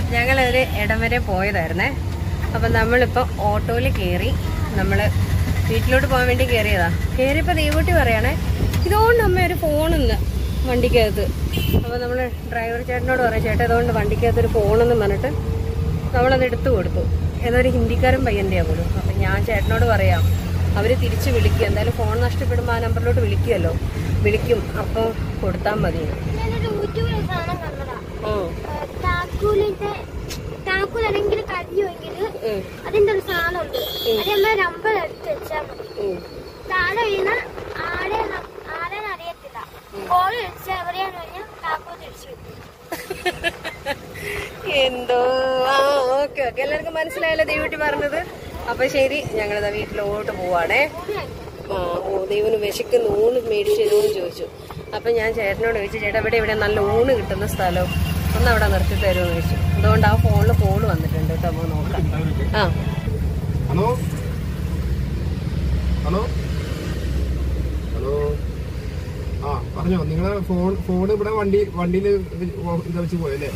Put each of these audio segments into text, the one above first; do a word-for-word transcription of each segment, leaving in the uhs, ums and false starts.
ഞങ്ങളൊരു ഇടം വരെ പോയതായിരുന്നേ. അപ്പം നമ്മളിപ്പോൾ ഓട്ടോയിൽ കയറി നമ്മൾ വീട്ടിലോട്ട് പോകാൻ വേണ്ടി കയറിയതാ. കയറിയപ്പോൾ ദൈവൂട്ടി പറയണേ ഇതുകൊണ്ട് അമ്മ ഒരു ഫോണിന്ന് വണ്ടിക്കകത്ത്. അപ്പോൾ നമ്മൾ ഡ്രൈവർ ചേട്ടനോട് പറയാം, ചേട്ടാ ഇതുകൊണ്ട് വണ്ടിക്കകത്തൊരു ഫോണെന്ന് പറഞ്ഞിട്ട് നമ്മളത് എടുത്തു കൊടുത്തു. ഏതൊരു ഹിന്ദിക്കാരൻ പയ്യൻ്റെയാ പോലും. അപ്പം ഞാൻ ചേട്ടനോട് പറയാം അവർ തിരിച്ച് വിളിക്കുക, എന്തായാലും ഫോൺ നഷ്ടപ്പെടുമ്പോൾ ആ നമ്പറിലോട്ട് വിളിക്കുമല്ലോ, വിളിക്കും, അപ്പോൾ കൊടുത്താൽ മതി. താക്കൂലെങ്കിൽ കരിയുമെങ്കിൽ അതിന്റെ ഒരു സാധനം ഉണ്ട്, അത് നമ്പർ എടുത്ത് വെച്ചാൽ മതി. താഴെ വീണ ആരെ ആരെന്ന് അറിയത്തില്ല, കോൾ വെച്ച് എവിടെയാന്ന് പറഞ്ഞാൽ താക്കൂൽ തിരിച്ചു എന്തോ. ആ ഓക്കെ ഓക്കെ എല്ലാവർക്കും മനസ്സിലായല്ലോ ദൈവട്ടി പറഞ്ഞത്. അപ്പൊ ശരി, ഞങ്ങളിതാ വീട്ടിലോട്ട് പോവാണേ. ആ ഓ ദൈവന് വിശക്കുന്ന ഊണ് മേടിച്ച് തരുമെന്ന് ചോദിച്ചു. അപ്പൊ ഞാൻ ചേട്ടനോട് ചോദിച്ചു, ചേട്ടാ ഇവിടെ ഇവിടെ നല്ല ഊണ് കിട്ടുന്ന സ്ഥലം ഒന്ന് അവിടെ നിർത്തി തരുമെന്ന് ചോദിച്ചു. അതുകൊണ്ട് ആ ഫോണിൽ കോള് വന്നിട്ടുണ്ട് കേട്ടോ, നമുക്ക് നോക്കാം. ആ ഹലോ ഹലോ ഹലോ ആ പറഞ്ഞോ. നിങ്ങളെ ഫോൺ ഫോൺ ഇവിടെ വണ്ടി വണ്ടിയിൽ ഇത് വെച്ച് പോയല്ലേ?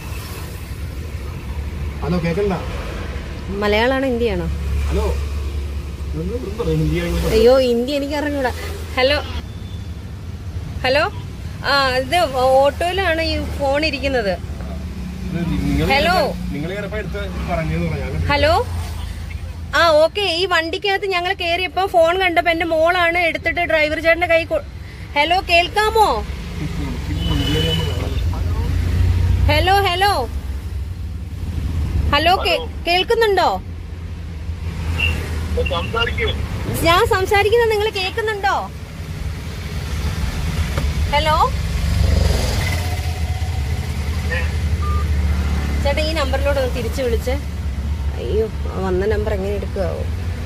ഹലോ കേക്കണ്ട? മലയാളാണോ ഹിന്ദിയാണോ? ഹലോ അയ്യോ ഹിന്ദി എനിക്ക് അറിഞ്ഞൂടാ. ഹലോ ഹലോ ആ ഇത് ഓട്ടോയിലാണ് ഈ ഫോൺ ഇരിക്കുന്നത്. ഹലോ ഹലോ ആ ഓക്കെ. ഈ വണ്ടിക്കകത്ത് ഞങ്ങൾ കയറിയപ്പോ ഫോൺ കണ്ടപ്പോ എന്റെ മോളാണ് എടുത്തിട്ട് ഡ്രൈവർ ചേട്ടന്റെ കൈ. ഹലോ കേൾക്കാമോ? ഹലോ ഹലോ ഹലോ കേൾക്കുന്നുണ്ടോ? ഞാൻ സംസാരിക്കുന്നത് നിങ്ങൾ കേൾക്കുന്നുണ്ടോ? ഹലോ ചേട്ടാ ഈ നമ്പറിലോട്ട് ഒന്ന് തിരിച്ചു വിളിച്ചേ. അയ്യോ വന്ന നമ്പർ എങ്ങനെ എടുക്കാവോ?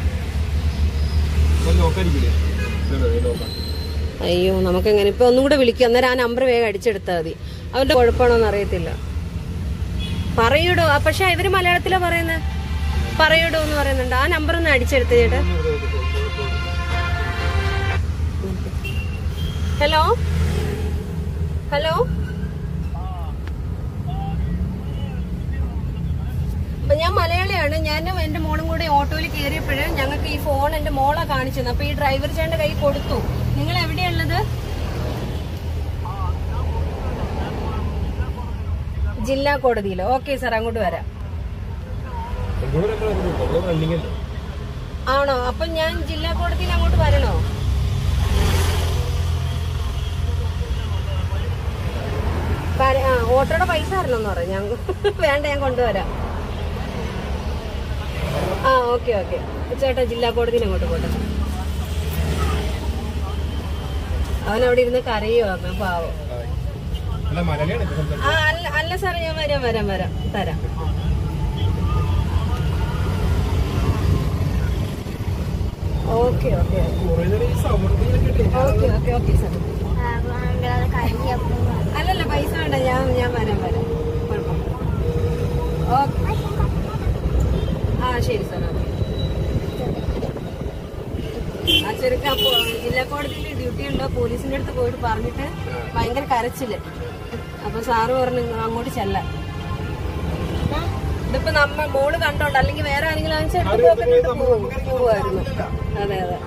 അയ്യോ നമുക്ക് എങ്ങനെ ഇപ്പൊ ഒന്നും കൂടെ വിളിക്കാം. അന്നേരം ആ നമ്പർ വേഗം അടിച്ചെടുത്താൽ മതി. അവന്റെ കുഴപ്പമാണോന്ന് അറിയത്തില്ല. പറയൂടോ. പക്ഷെ ഇവര് മലയാളത്തിലാ പറയുന്നത്. പറയൂടോ എന്ന് പറയുന്നുണ്ട്. ആ നമ്പർ ഒന്ന് അടിച്ചെടുത്ത് ചേട്ടാ. ഹലോ ഹലോ അപ്പൊ ഞാൻ മലയാളിയാണ്. ഞാൻ എന്റെ മോളും കൂടെ ഓട്ടോയിൽ കയറിയപ്പോഴേ ഞങ്ങൾക്ക് ഈ ഫോൺ എന്റെ മോളാ കാണിച്ചത്. അപ്പൊ ഈ ഡ്രൈവർ ചേട്ടന്റെ കൈ കൊടുത്തു. നിങ്ങൾ എവിടെയുള്ളത്? ജില്ലാ കോടതിയിലോ? ഓക്കെ സാർ, അങ്ങോട്ട് വരാം. ആണോ? അപ്പൊ ഞാൻ ജില്ലാ കോടതിയിൽ അങ്ങോട്ട് വരണോ? ആ ഓട്ടോയുടെ പൈസ തരണമെന്ന് പറയാം. ഞാൻ വേണ്ട, ഞാൻ കൊണ്ടുവരാം. ആ ഓക്കെ ഓക്കെ ചേട്ടാ, ജില്ലാ കോടതിയിൽ അങ്ങോട്ട് പോട്ടെ. അവനവിടെ ഇരുന്ന് കരയോ അമ്മ പാവം. ആ അല്ല അല്ല സാറേ, ഞാൻ വരാം വരാം വരാം തരാം. Okay okay okay okay okay sir. അല്ലല്ല പൈസ വേണ്ട, ഞാൻ ഞാൻ വരാം വരാം കുഴപ്പം. ഓക്കെ ആ ശരി സാർ. ഓക്കെ ആ ചെറുക്ക ജില്ലാ കോടതിയിൽ ഡ്യൂട്ടി ഉണ്ടോ പോലീസിന്റെ അടുത്ത് പോയിട്ട് പറഞ്ഞിട്ട് ഭയങ്കര കരച്ചില്. അപ്പൊ സാറ് പറഞ്ഞു അങ്ങോട്ട് ചെല്ലാൻ. ഇതിപ്പോ നമ്മ മോള് കണ്ടോണ്ട്, അല്ലെങ്കിൽ വേറെ ആരെങ്കിലും എടുത്ത് പോവായിരുന്നു. അതെ അതെ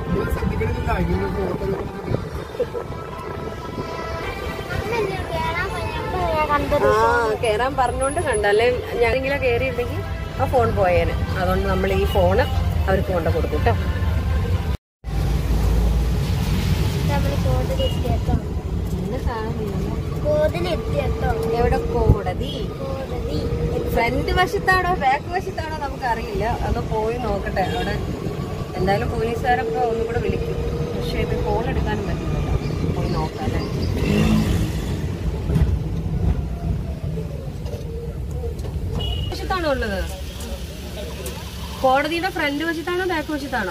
ആ കേറാൻ പറഞ്ഞോണ്ട് കണ്ടല്ലേ. ഞാനെങ്കിലും കേറിയിരുന്നെങ്കിൽ ആ ഫോൺ പോയേനെ. അതുകൊണ്ട് നമ്മൾ ഈ ഫോണ് അവർക്ക് കൊണ്ട കൊടുക്കും കേട്ടോ. എവിടെ കോടതി? ഫ്രണ്ട് വശത്താണോ ബാക്ക് വശത്താണോ നമുക്കറിയില്ല. അത് പോയി നോക്കട്ടെ. അവിടെ എന്തായാലും പോലീസുകാരൊക്കെ ഒന്നും കൂടെ വിളിക്കും. പക്ഷെ ഇത് ഫോൺ എടുക്കാനും പറ്റില്ല. പോയി നോക്കാം അല്ലേ. വശത്താണോ ഉള്ളത്? കോടതിയുടെ ഫ്രണ്ട് വശത്താണോ ബാക്ക് വശത്താണോ?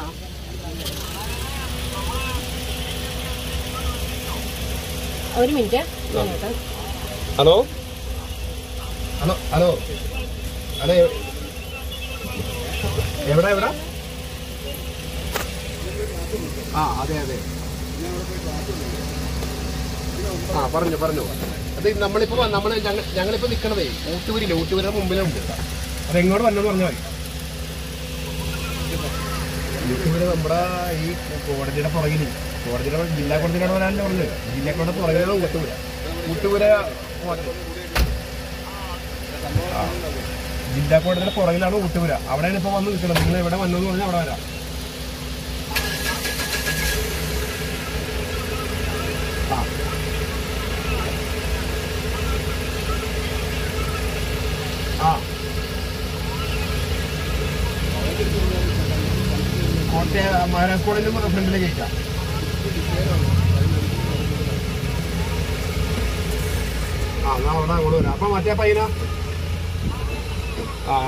ഒരു minute. Hello hello hello hello എവിടെ എവിടെ? ആ അതെ അതെ ആ പറഞ്ഞു പറഞ്ഞു. അത് നമ്മളിപ്പോ നമ്മള് ഞങ്ങളിപ്പോ നിക്കണതേ ഊട്ടുപുരിയില്ലേ, ഊട്ടുപുരിയുടെ മുമ്പിലുണ്ട്. അത് എങ്ങോട്ട് വന്നെന്ന് പറഞ്ഞാൽ മതി. യൂട്യൂബിൽ നമ്മുടെ ഈ കോടതിയുടെ പുറകിൽ കോടതിയുടെ ജില്ലാ കോടതിയിലാണ് വരാനല്ലേ പറഞ്ഞത്. ജില്ലാ കോടതി പുറകിലാണ് ഊട്ടുപുര. ഊട്ടുപുര ജില്ലാ കോടതിയുടെ പുറകിലാണ് ഊട്ടുപുര. അവിടെയാണ് ഇപ്പോൾ വന്ന് നിൽക്കുന്നത്. നിങ്ങൾ എവിടെ വന്നെന്ന് പറഞ്ഞാൽ അവിടെ വരാം. ആ ആ കോട്ടയം മഹാരാജ് കോളേജിലും ഫ്രണ്ടിലേക്ക് കഴിക്കാം. ആ എന്നാ അവിടെ അങ്ങോട്ട് വരാം. അപ്പൊ മറ്റേ പയ്യന ആ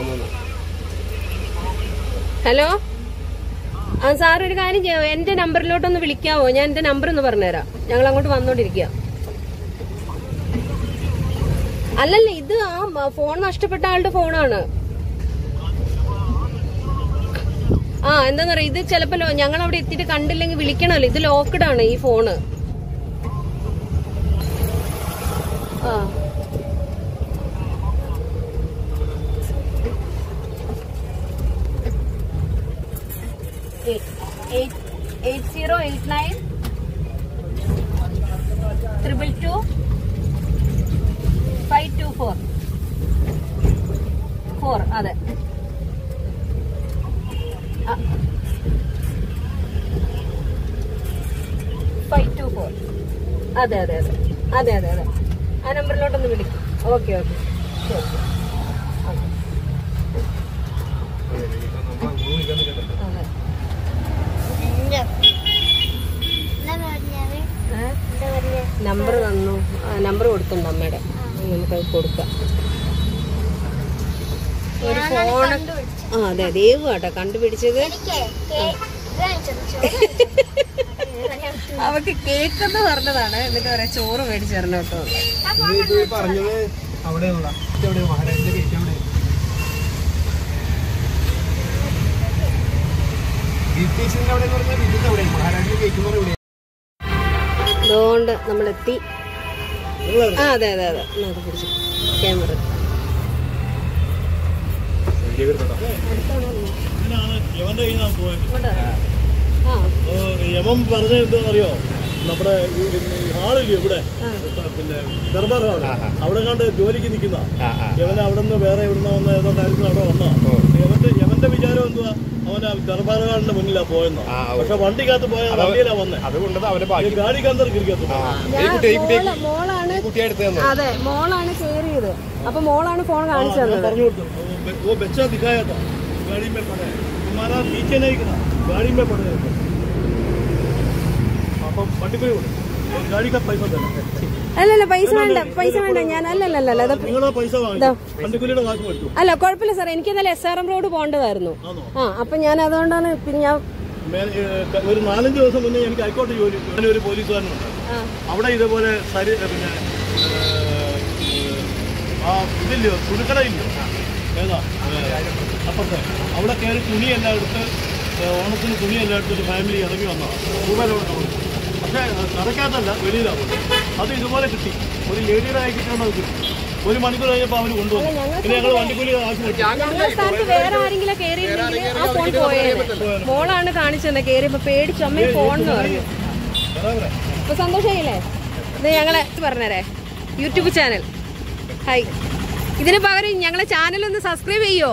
ഹലോ, ആ സാർ ഒരു കാര്യം ചെയ്യാമോ, എന്റെ നമ്പറിലോട്ടൊന്ന് വിളിക്കാവോ? ഞാൻ എന്റെ നമ്പർ ഒന്ന് പറഞ്ഞുതരാം. ഞങ്ങൾ അങ്ങോട്ട് വന്നോണ്ടിരിക്കുക. അല്ലല്ല, ഇത് ആ ഫോൺ നഷ്ടപ്പെട്ട ആളുടെ ഫോണാണ്. ആ എന്താന്ന് പറയാ, ഇത് ചിലപ്പോ ഞങ്ങൾ അവിടെ എത്തിയിട്ട് കണ്ടില്ലെങ്കിൽ വിളിക്കണല്ലോ. ഇത് ലോക്ക്ഡ് ആണ് ഈ ഫോണ്. ആ eight zero eight nine triple two five two four four അതെ. ഫൈവ് ടു ഫോർ അതെ അതെ അതെ അതെ അതെ അതെ ആ നമ്പറിലോട്ടൊന്ന് വിളിക്കും. ഓക്കെ ഓക്കെ ശരി. നമ്പർ തന്നു, നമ്പർ കൊടുത്തിട്ടുണ്ട് അമ്മയുടെ. നമുക്കത് കൊടുക്കാം. ഒരു ഫോണ്. ആ അതെ ദേവ് കേട്ടോ കണ്ടുപിടിച്ചത്. അവക്ക് കേക്ക് എന്ന് പറഞ്ഞതാണ്. എന്നിട്ട് പറയാ ചോറ് മേടിച്ചു തരണം കേട്ടോ. പറഞ്ഞത് അവിടെയുള്ള മഹാരാജിന്റെ കേക്ക് അവിടെ അതുകൊണ്ട് നമ്മളെത്തി. ആ അതെ അതെ അതെ അത് പിടിച്ചു ക്യാമറ. യമം പറഞ്ഞ എന്താണെന്നറിയോ, നമ്മുടെ ഹാളില്ലേ ഇവിടെ, പിന്നെ ദർബാർ ഹാള്, അവിടെ കണ്ട് ജോലിക്ക് നിൽക്കുന്ന യവന് അവിടെ നിന്ന് വേറെ എവിടുന്ന വന്ന ഏതോ കാര്യത്തിൽ അവിടെ വന്നോ. യവന്റെ യവന്റെ വിചാരം എന്തുവാ, അവന് ദർബാർ ഹാളിന്റെ മുന്നിലാ പോയെന്നോ. പക്ഷെ വണ്ടിക്കകത്ത് പോയ വണ്ടിയിലാ വന്നേ. അതുകൊണ്ട് ഗാഡിക്കകത്ത് കിരിക്കത്തു. അതെ മോളാണ് കയറിയത്. അപ്പൊ മോളാണ് ഫോൺ കാണിച്ചു തന്നത്. പറഞ്ഞു കൊടുത്തു वो बच्चा दिखाया था गाड़ी में पड़ा है, तुम्हारा पीछे नहीं गिरा, गाड़ी में पड़ा है. അപ്പം വണ്ടിപ്പോയി ഗാഡി കാ പൈസ തരാം. അല്ലല്ല പൈസ വേണ്ട, പൈസ വേണ്ട. ഞാൻ അല്ലല്ലല്ല നിങ്ങളെ പൈസ വാങ്ങിച്ചു, വണ്ടിക്കൂലിയുടെ കാശ് മേടിച്ചു. അല്ല കുഴപ്പമില്ല സാർ, എനിക്ക് എന്നാലും എസ് ആർ എം റോഡ് പോകേണ്ടതായിരുന്നു. ആ അപ്പൊ ഞാൻ അതുകൊണ്ടാണ് പിന്നെ ഞാൻ ഒരു നാലഞ്ച് ദിവസം മുന്നേ എനിക്ക് ഹൈക്കോടതി ജോലി ഒരു പോലീസുകാരനുണ്ട്. അവിടെ ഇതേപോലെ സരി പിന്നെ ആ ഇതില്ലയോ തുണിക്കടയില്ലയോ ഏതാ അപ്പുറത്തെ, അവിടെ കയറി തുണിയെല്ലാം എടുത്ത് ഓണത്തിന് തുണിയെല്ലാം എടുത്തിട്ട് ഫാമിലി ഇറങ്ങി വന്നതാണ്. കൂടുതലോട്ട് പക്ഷേ കടക്കാത്തല്ല വെളിയിലാണ്. അത് ഇതുപോലെ കിട്ടി, ഒരു ലേഡിയുടെ ആയി കിട്ടിയാണ് അത് കിട്ടി. ഒരു മണിക്കൂർ കഴിഞ്ഞപ്പോൾ അവർ കൊണ്ടുവന്നു. പിന്നെ ഞങ്ങൾ വണ്ടിക്കൂലി ആവശ്യം വേറെ ആരെങ്കിലും കയറിയിരുന്നെങ്കിൽ ആ ഫോൺ പോയേനെ. മോളാണ് കാണിച്ചത് കയറിയപ്പോ പേടിച്ചു അമ്മ ഫോൺ എന്ന് പറഞ്ഞു. ഇപ്പൊ സന്തോഷമായില്ലേ? ഇത് ഞങ്ങളെ പറഞ്ഞേരേ യൂട്യൂബ് ചാനൽ. ഹായ്, ഇതിന് പകരം ഞങ്ങളെ ചാനൽ ഒന്ന് സബ്സ്ക്രൈബ് ചെയ്യോ?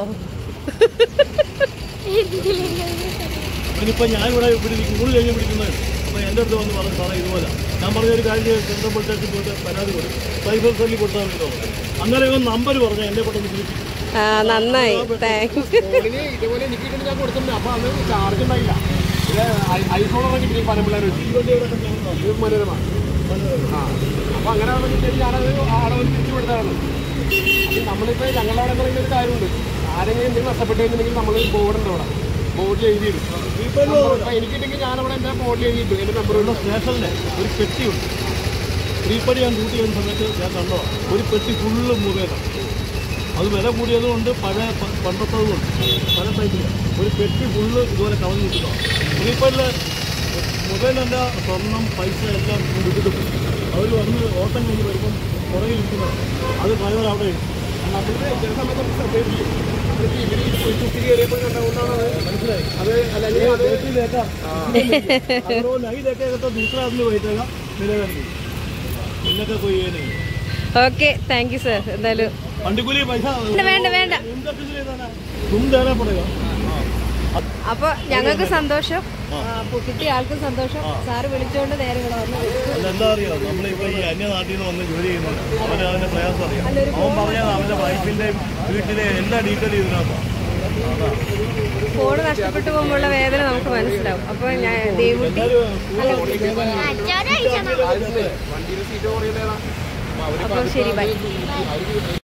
ഇനിയിപ്പോ ഞാനിവിടെ ഇവിടെ സ്കൂൾ കഴിഞ്ഞ് പിടിക്കുന്നത്. അപ്പൊ എന്റെ അടുത്ത് വന്ന് പറഞ്ഞു സാറേ ഇതുപോലെ ഞാൻ പറഞ്ഞൊരു കാര്യം സെൻട്രൽ പഞ്ചായത്തിൽ പോയിട്ട് പരാതി കൊടുക്കും, സൈബർ സെല്ലിൽ കൊടുത്താൽ മതി. അങ്ങനെ ഇവൻ നമ്പർ പറഞ്ഞു എന്നെ പെട്ടെന്ന് വിളിപ്പിക്കും. നന്നായി, ഇതുപോലെ എനിക്ക് ഞാൻ കൊടുത്തിട്ടുണ്ട്. അപ്പൊ അത് ചാർജ് ഉണ്ടായില്ല. ഐഫോണൊക്കെ കിട്ടി പല പിള്ളേർ മനോരമ. ആ അപ്പൊ അങ്ങനെ ഞാനത് ആളെ തിരിച്ചു കൊടുത്താണ്. നമ്മളിപ്പോ ഞങ്ങളുടെ അവിടെ പറയുന്ന ഒരു കാര്യമുണ്ട്, ആരെങ്കിലും എന്തെങ്കിലും നഷ്ടപ്പെട്ടു കഴിഞ്ഞിട്ടുണ്ടെങ്കിൽ നമ്മൾ ബോർഡുണ്ട് അവിടെ, ബോർഡിൽ എഴുതിയിടും. എനിക്കിട്ടെങ്കിൽ ഞാനവിടെ എൻ്റെ ബോർഡിൽ എഴുതിയിട്ടു എൻ്റെ നമ്പറുള്ള സ്റ്റേഷനിലെ ഒരു പെട്ടിയുണ്ട്. ത്രീപ്പടി ഞാൻ ഡ്യൂട്ടി ചെയ്യുന്ന സമയത്ത് ഞാൻ കണ്ടോ ഒരു പെട്ടി ഫുള്ള് മുഖേന. അത് വില കൂടിയതുകൊണ്ട് പഴയ പണ്ടത്തതുകൊണ്ട് പല ടൈപ്പില്ല. ഒരു പെട്ടി ഫുള്ള് ഇതുപോലെ കളഞ്ഞു കിട്ടുക. ത്രീപ്പടിലെ മുഖേനല്ല സ്വർണം പൈസ എല്ലാം വിട്ടിട്ട് അതിൽ വന്ന് ഓട്ടം കഴിഞ്ഞ് വരുമ്പം പുറകിൽ ഇരിക്കുന്നത് അത് ഡ്രൈവർ അവിടെ നമ്മളിത് ചില സമയത്ത് നമുക്ക് ശ്രദ്ധയില്ല. നമ്മളിപ്പോൾ ഇവര് ഈ കുട്ടി കയറിയപ്പോൾ കണ്ടുകൊണ്ടാണ് അത് മനസ്സിലായി. അത് അല്ലെങ്കിൽ അത് दूसरा आदमी बैठेगा मिलेगा नहीं मिलने का कोई ये नहीं. Okay, thank you sir. എന്തായാലും വണ്ടിക്കൂലി പൈസ വേണ്ട വേണ്ട तुम देना पड़ेगा. അപ്പൊ ഞങ്ങൾക്ക് സന്തോഷം, കിട്ടിയ ആൾക്കും സന്തോഷം. സാറ് വിളിച്ചോണ്ട് നേരെ ഇവിടെ വന്നു. അതെന്താ അറിയാം, നമ്മളിപ്പോ ഈ അന്യനാട്ടിൽ നിന്ന് വന്ന് ജോലി ചെയ്യുന്നുണ്ട്, അവന് അതിന്റെ പ്രയാസം അറിയാം. അവൻ പറഞ്ഞാൽ അവന്റെ വൈഫിന്റെ വീട്ടിലെ എല്ലാ ഡീറ്റെയിലും ഇതിനകത്താണ്. ഫോണ് നഷ്ടപ്പെട്ടു പോകുമ്പോഴുള്ള വേദന നമുക്ക് മനസ്സിലാവും. അപ്പൊ ഞാൻ ദേവുട്ടി അച്ഛനെ അയച്ചാൽ വണ്ടിയുടെ സീറ്റ് കുറയുന്നതാണ്. അപ്പൊ ശരി, ബൈ.